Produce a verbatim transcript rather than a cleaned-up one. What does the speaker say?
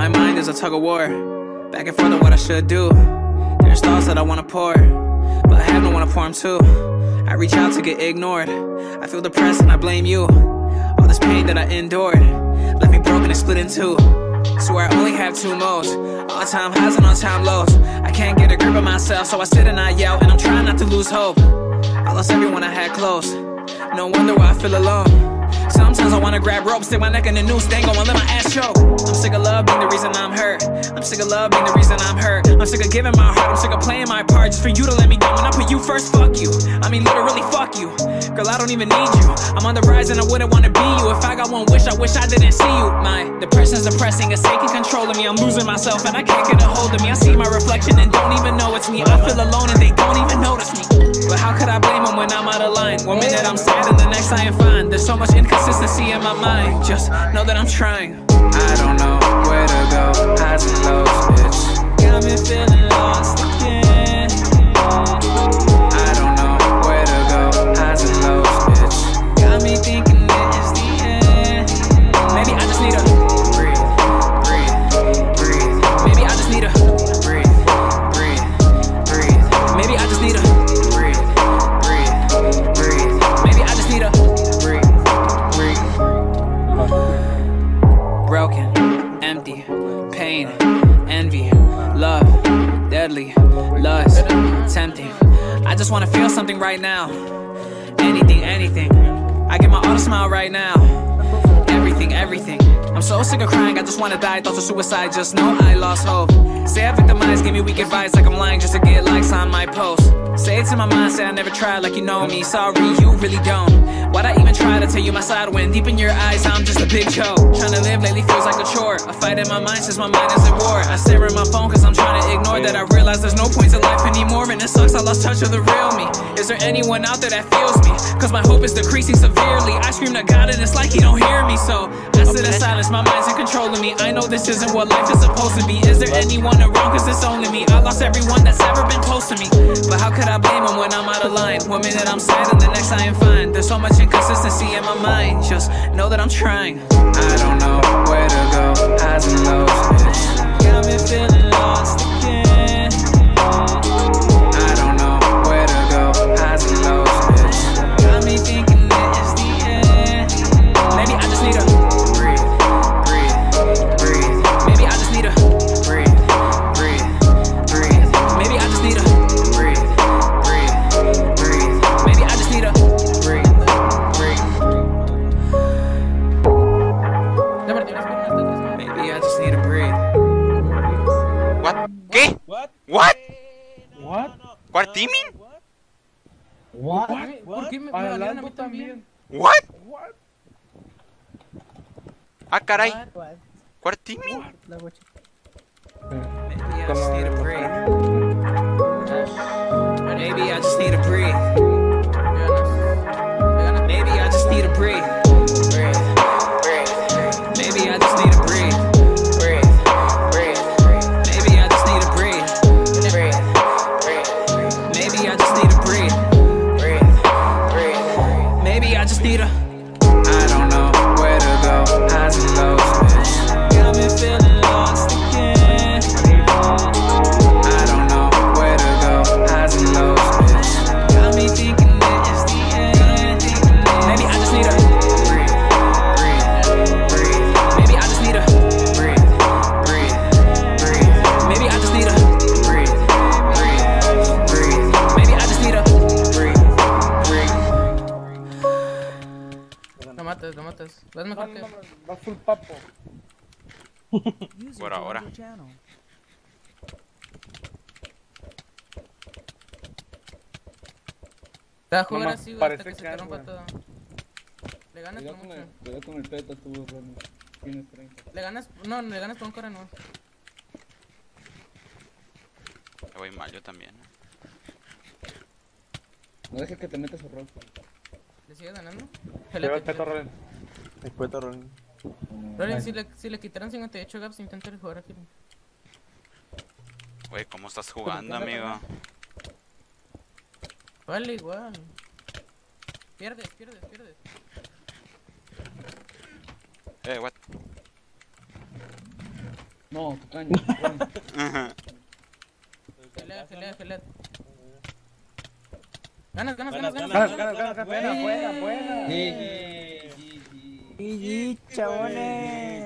My mind is a tug of war, back and forth on what I should do. There's thoughts that I wanna pour, but I have no one to pour them to. I reach out to get ignored, I feel depressed and I blame you. All this pain that I endured left me broken and split in two. Swear I only have two modes, all time highs and all time lows. I can't get a grip of myself, so I sit and I yell, and I'm trying not to lose hope. I lost everyone I had close, no wonder why I feel alone. Sometimes I wanna grab rope, stick my neck in the noose, then go and let my ass choke. I'm sick of love being the reason I'm hurt, I'm sick of love being the reason I'm hurt. I'm sick of giving my heart, I'm sick of playing my part just for you to let me down. When I put you first, fuck you, I mean literally fuck you. Girl, I don't even need you, I'm on the rise and I wouldn't wanna be you. If I got one wish, I wish I didn't see you. My depression's depressing, it's taking control of me. I'm losing myself and I can't get a hold of me. I see my reflection and don't even know it's me. I feel alone and they don't even notice me. But how could I blame them when I'm out of line? One minute I'm sad and the next I am fine. There's so much inconsistency in my mind, just know that I'm trying. I don't know where to go, highs and lows, it's got me feeling lost again. I don't know where to go, highs and lows, it's got me thinking it is the end. Maybe I just need to breathe, breathe, breathe. Maybe I just need to breathe, breathe, breathe. Maybe I just need to breathe, breathe, breathe. Maybe I just need to breathe, breathe. Broken, empty, pain, envy, love, deadly, lust, tempting. I just wanna feel something right now. Anything, anything. I get my auto smile right now. Everything, everything. I'm so sick of crying, I just wanna die. Thoughts of suicide, just know I lost hope. Say I victimized, give me weak advice like I'm lying just to get likes on my post. Say it to my mind, say I never tried like you know me. Sorry, you really don't. Why'd I even try to tell you my side when deep in your eyes I'm just a big joke? Trying to live lately feels like a chore, a fight in my mind since my mind is at war. I stare at my phone cause I'm trying to ignore that I realize there's no point to life anymore. And it sucks I lost touch of the real me. Is there anyone out there that feels me? Cause my hope is decreasing severely. I scream to God and it's like he don't hear me. So I sit in silence, my mind's in control of me. I know this isn't what life is supposed to be. Is there anyone around cause it's only me? I lost everyone that's ever been close to me. But how could I blame them when I'm out of line? One minute I'm sad and the next I am fine. There's so much inconsistency in my mind, just know that I'm trying. I don't know where to go, highs and lows, it's got me feeling lost again. I don't know where to go, highs and lows, it's got me thinking it is the end. Maybe I just need to breathe, breathe, breathe. Maybe I just need to breathe, breathe, breathe. Maybe I just need to breathe, breathe, breathe. Maybe I just need to breathe. Maybe I just need to breathe. What? ¿Qué? What? What? What? What do you mean? What? ¿Por qué me, me Adelanto valieron a mí también? What? What? Ah, caray. What? What do you mean? Maybe I just need to breathe. Maybe I just need to breathe. Maybe I just need to breathe. Breathe, breathe. Maybe I just need to breathe. Breathe, breathe. Maybe I just need to breathe. Breathe, breathe. Maybe I just need to breathe. Breathe, breathe. Maybe I just need to. I don't know where to go, highs and lows, it's got me feeling lost again. I don't know where to go, highs and lows, it's got me thinking it is the end. Maybe I just need to breathe, breathe, breathe. Maybe I just need to breathe, breathe, breathe. Maybe I just need to breathe, breathe, breathe. Maybe I just need to breathe, breathe. Lo matas, lo matas. Vas mejor que... Va full papo. Por ahora. Te va a jugar Mamá, así, güey, parece hasta que se que te rompa algo. todo. Le ganas Cuidado por con el, mucho. cuidado con el peta, tú, Ronnie. Tienes treinta. Le ganas... No, le ganas por un core, no. Me voy mal yo también. No dejes que te metas a rol. ¿Le sigues ganando? Lleva el peto, Rolen. El poeta Ronin. Rollin, si le, si le quitaran cincuenta y ocho gaps, intenta jugar aquí. Güey, ¿cómo estás jugando, amigo? Vale, igual. Pierdes, pierdes, pierdes. Eh, what? No, tu caño. Ron. Gelea, gelea, gelea. Ganas, ganas, Ganas, ganas, ganas, ganas. Gana, gana, gana, buena, buena, buena. Sí, sí, sí. Y chabones.